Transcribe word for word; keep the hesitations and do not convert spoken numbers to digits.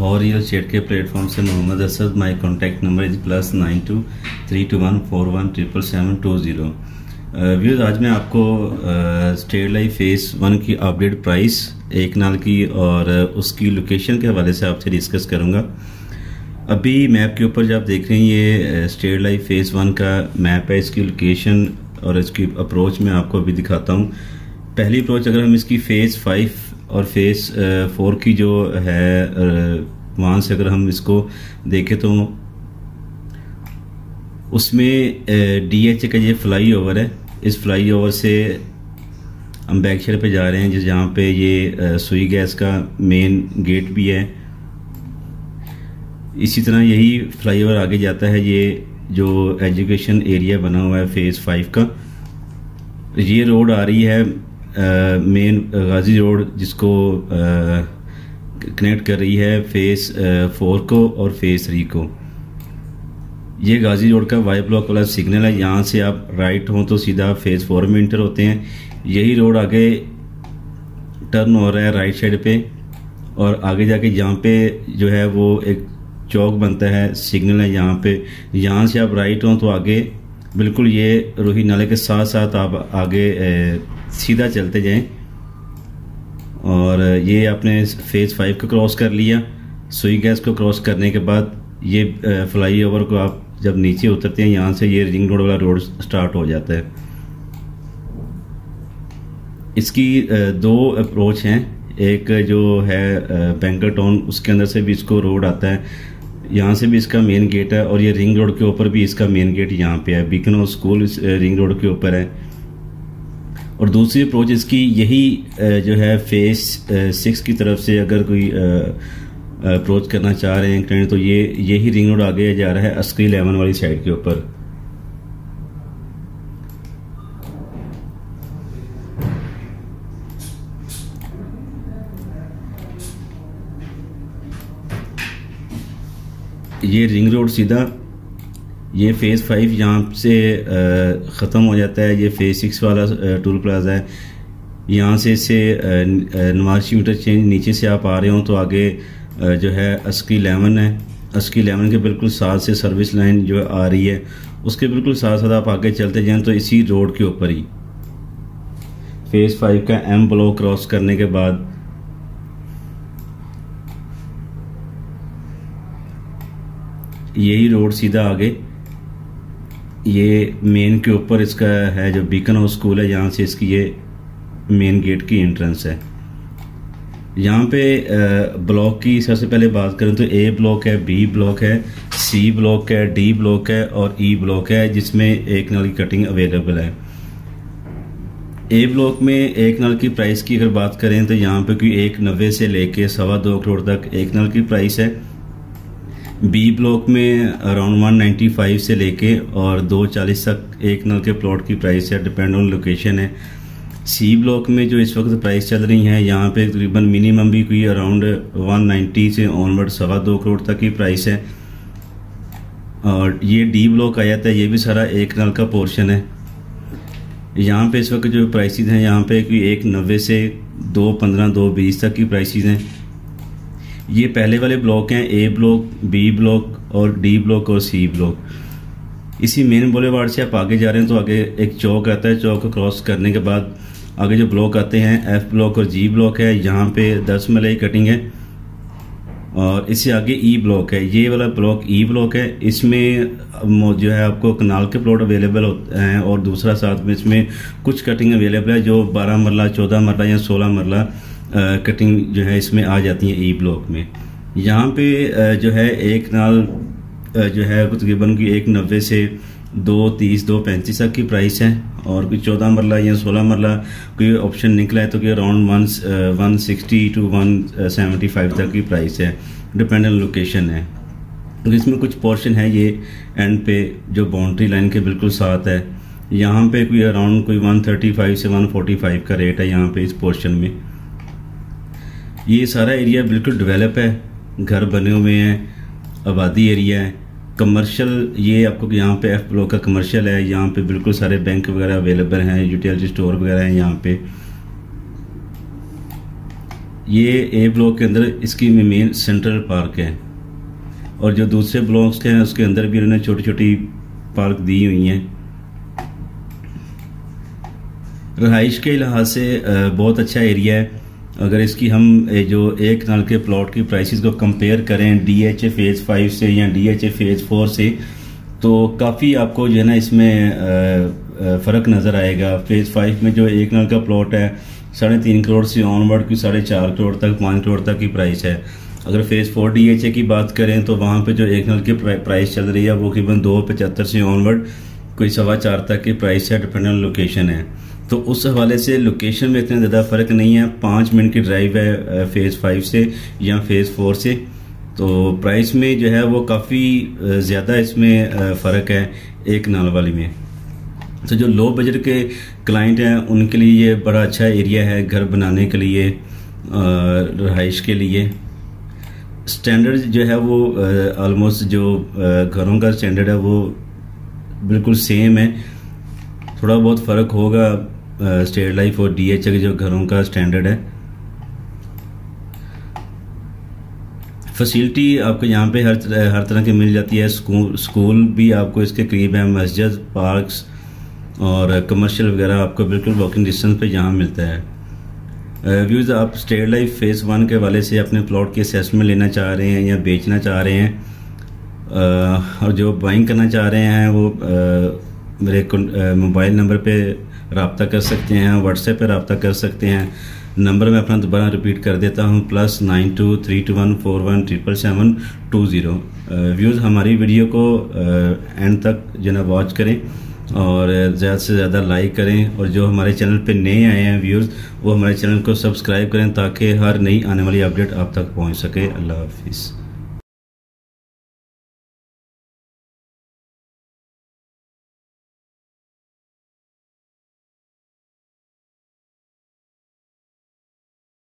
Lahore real estate के platform से Mohammad Asad. My contact number is plus nine two three two one four one triple seven two zero. Viewers, आज मैं आपको State Life phase one की update price एक नाल की और उसकी लोकेशन के हवाले से आपसे डिस्कस करूंगा। अभी मैप के ऊपर जब आप देख रहे हैं ये स्टेट लाइफ फेस वन का मैप है। इसकी लोकेशन और इसकी अप्रोच मैं आपको अभी दिखाता हूँ। पहली अप्रोच अगर हम इसकी फेस फाइव और फेस फोर की जो है वहाँ से अगर हम इसको देखें तो उसमें डी एच ए का ये फ्लाई ओवर है। इस फ्लाई ओवर से हम बैक साइड पे जा रहे हैं जिस जहाँ पे ये सुई गैस का मेन गेट भी है। इसी तरह यही फ्लाई ओवर आगे जाता है। ये जो एजुकेशन एरिया बना हुआ है फेज फाइव का, ये रोड आ रही है मेन गाजी रोड जिसको कनेक्ट कर रही है फेज फोर को और फेज थ्री को। ये गाजी रोड का वाई ब्लॉक वाला सिग्नल है। यहाँ से आप राइट हो तो सीधा फेज फोर में इंटर होते हैं। यही रोड आगे टर्न हो रहा है राइट साइड पे और आगे जाके यहाँ पे जो है वो एक चौक बनता है, सिग्नल है यहाँ पे। यहाँ से आप राइट हो तो आगे बिल्कुल ये रूही नाले के साथ साथ आप आगे ए, सीधा चलते जाएं और ये आपने फेज फाइव को क्रॉस कर लिया। सुई गैस को क्रॉस करने के बाद ये फ्लाई ओवर को आप जब नीचे उतरते हैं यहाँ से ये रिंग रोड वाला रोड स्टार्ट हो जाता है। इसकी दो अप्रोच हैं। एक जो है बैंकर टाउन उसके अंदर से भी इसको रोड आता है, यहाँ से भी इसका मेन गेट है और ये रिंग रोड के ऊपर भी इसका मेन गेट यहाँ पे है। बीकन हाउस स्कूल इस रिंग रोड के ऊपर है। और दूसरी अप्रोच इसकी यही जो है फेस सिक्स की तरफ से अगर कोई अप्रोच करना चाह रहे हैं क्लाइंट तो ये यही रिंग रोड आगे जा रहा है अस्करी इलेवन वाली साइड के ऊपर। ये रिंग रोड सीधा ये फेज फाइव यहाँ से ख़त्म हो जाता है। ये फेज सिक्स वाला टूल प्लाजा है। यहाँ से इससे नवाज़ इंटरचेंज नीचे से आप आ रहे हो तो आगे जो है अस्की इलेवन है। अस्की इलेवन के बिल्कुल साथ से सर्विस लाइन जो आ रही है उसके बिल्कुल साथ साथ आप आगे चलते जाएं तो इसी रोड के ऊपर ही फेज फाइव का एम ब्लॉक क्रॉस करने के बाद यही रोड सीधा आगे ये मेन के ऊपर इसका है जो बीकन हाउस स्कूल है। यहाँ से इसकी ये मेन गेट की एंट्रेंस है। यहाँ पे ब्लॉक की सबसे पहले बात करें तो ए ब्लॉक है, बी ब्लॉक है, सी ब्लॉक है, डी ब्लॉक है और ई ब्लॉक है जिसमें एक नल की कटिंग अवेलेबल है। ए ब्लॉक में एक नल की प्राइस की अगर बात करें तो यहाँ पे कोई एक नब्बे से लेके सवा दो करोड़ तक एक नल की प्राइस है। बी ब्लॉक में अराउंड वन नाइन्टी फाइव से लेके और दो चालीस तक एक नल के प्लॉट की प्राइस है, डिपेंड ऑन लोकेशन है। सी ब्लॉक में जो इस वक्त प्राइस चल रही है यहाँ पे तकरीबन मिनिमम भी कोई अराउंड वन नाइन्टी से ऑनवर्ड सवा दो करोड़ तक की प्राइस है। और ये डी ब्लॉक आ जाता है, ये भी सारा एक नल का पोर्शन है। यहाँ पे इस वक्त जो प्राइसेस हैं यहाँ पे कोई एक नब्बे से दो पंद्रह दो बीस तक की प्राइसेस हैं। ये पहले वाले ब्लॉक हैं, ए ब्लॉक, बी ब्लॉक और डी ब्लॉक और सी ब्लॉक। इसी मेन बुलेवार्ड से आप आगे जा रहे हैं तो आगे एक चौक आता है। चौक को क्रॉस करने के बाद आगे जो ब्लॉक आते हैं एफ ब्लॉक और जी ब्लॉक है। यहाँ पे दस मलाई कटिंग है और इससे आगे ई ब्लॉक है। ये वाला ब्लॉक ई ब्लॉक है। इसमें जो है आपको कनाल के प्लॉट अवेलेबल होते हैं और दूसरा साथ में इसमें कुछ कटिंग अवेलेबल है जो बारह मरला, चौदह मरला या सोलह मरला कटिंग जो है इसमें आ जाती है ई ब्लॉक में। यहाँ पे जो है एक नाल जो है तकरीबन की एक नब्बे से दो तीस दो पैंतीस तक की प्राइस है और कोई चौदह मरला या सोलह मरला कोई ऑप्शन निकला है तो कि around one one sixty to one seventy five तक की प्राइस है, डिपेंड ऑन लोकेशन है। इसमें कुछ पोर्शन है ये एंड पे जो बाउंड्री लाइन के बिल्कुल साथ है। यहाँ पे कोई अराउंड कोई वन थर्टी फाइव से वन फोर्टी फाइव का रेट है यहाँ पे इस पोर्शन में। ये सारा एरिया बिल्कुल डेवलप है, घर बने हुए हैं, आबादी एरिया है, कमर्शियल। ये आपको यहाँ पे एफ ब्लॉक का कमर्शियल है। यहाँ पे बिल्कुल सारे बैंक वगैरह अवेलेबल हैं, यूटिलिटी स्टोर वगैरह हैं यहाँ पे। ये ए ब्लॉक के अंदर इसकी मेन सेंट्रल पार्क है, और जो दूसरे ब्लॉक्स हैं उसके अंदर भी उन्होंने छोटी छोटी पार्क दी हुई हैं। रहाइश के लिहाज से बहुत अच्छा एरिया है। अगर इसकी हम जो एक नाल के प्लॉट की प्राइसेस को कंपेयर करें D H A phase five से या D H A phase four से, तो काफ़ी आपको जो है ना इसमें फ़र्क नज़र आएगा। फेज़ फाइव में जो एक नाल का प्लॉट है साढ़े तीन करोड़ से ऑनवर्ड की साढ़े चार करोड़ तक पाँच करोड़ तक की प्राइस है। अगर phase four D H A की बात करें तो वहाँ पे जो एक नाल की प्राइस चल रही है वो करीबन दो पचहत्तर से ऑनवर्ड कोई सवा चार तक की प्राइस है, डिपेंडेंट लोकेशन है। तो उस हवाले से लोकेशन में इतना ज़्यादा फ़र्क नहीं है। पाँच मिनट की ड्राइव है फेज़ फाइव से या फेज़ फोर से, तो प्राइस में जो है वो काफ़ी ज़्यादा इसमें फ़र्क है एक नाल वाली में। तो जो लो बजट के क्लाइंट हैं उनके लिए ये बड़ा अच्छा एरिया है घर बनाने के लिए, रहाइश के लिए। स्टैंडर्ड जो है वो ऑलमोस्ट जो घरों का स्टैंडर्ड है वो बिल्कुल सेम है, थोड़ा बहुत फ़र्क होगा स्टेट लाइफ और डी एच ए के जो घरों का स्टैंडर्ड है। फैसिलिटी आपको यहाँ पे हर हर तरह की मिल जाती है। स्कूल स्कूल भी आपको इसके करीब है, मस्जिद, पार्क्स और कमर्शियल वगैरह आपको बिल्कुल वॉकिंग डिस्टेंस पे यहाँ मिलता है। व्यूज़, आप स्टेट लाइफ फेज़ वन के वाले से अपने प्लॉट की असेसमेंट लेना चाह रहे हैं या बेचना चाह रहे हैं, और जो बाइंग करना चाह रहे हैं वो मेरे मोबाइल नंबर पे रब्ता कर सकते हैं, व्हाट्सएप पे रब्ता कर सकते हैं। नंबर मैं अपना दोबारा रिपीट कर देता हूँ, plus nine two three two one four one triple seven two zero. Views, हमारी वीडियो को एंड तक जो ना वॉच करें और ज़्यादा से ज़्यादा लाइक करें, और जो हमारे चैनल पे नए आए हैं व्यूज़ वो हमारे चैनल को सब्सक्राइब करें ताकि हर नई आने वाली अपडेट आप तक पहुँच सके। अल्लाह हाफिज़।